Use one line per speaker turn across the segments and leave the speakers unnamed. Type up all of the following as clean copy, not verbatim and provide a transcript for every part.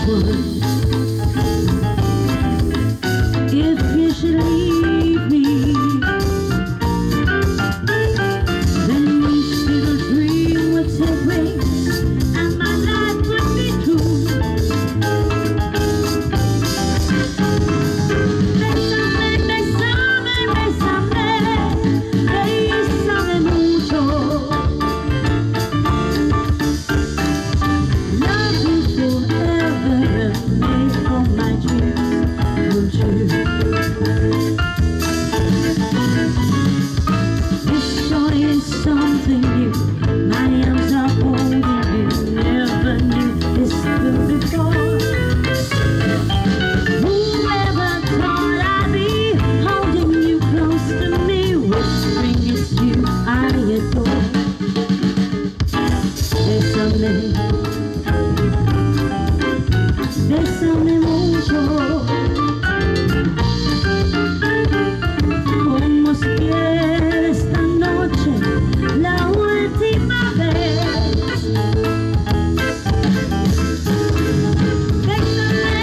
one. If you should leave me, then each little dream would take wings and my life would be true. Bésame mucho. Love you forever and make all my dreams come true. This joy is something new. My arms are holding you. Never knew this could before. Whoever thought I'd be holding you close to me, whispering it's you I adore. Bésame mucho. Como si quiera esta noche la última vez. Bésame,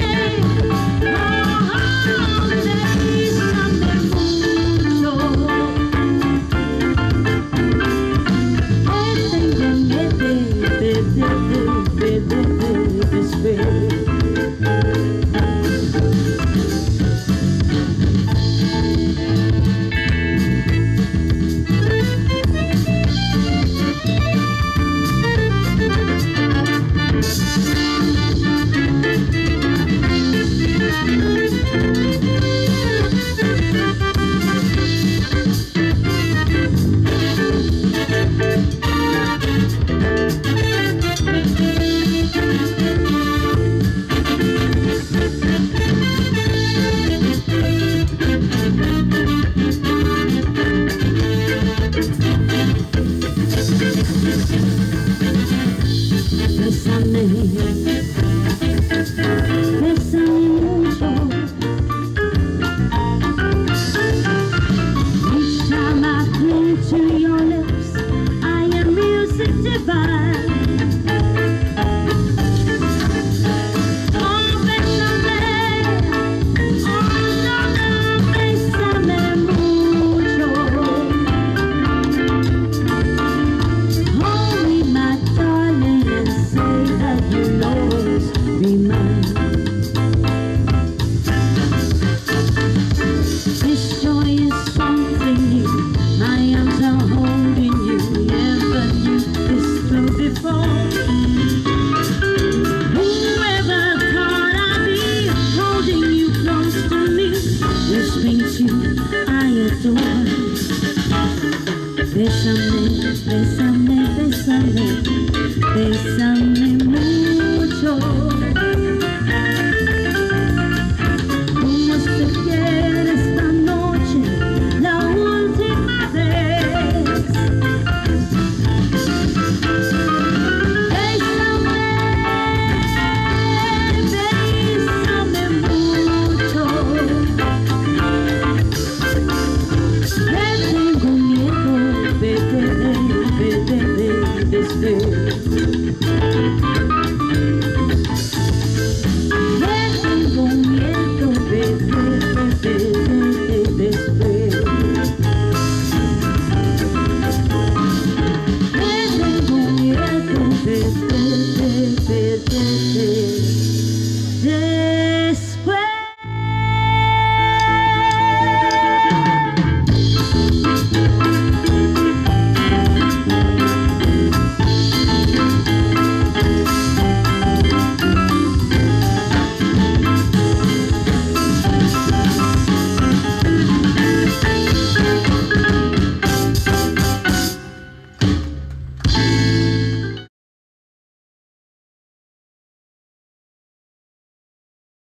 bésame.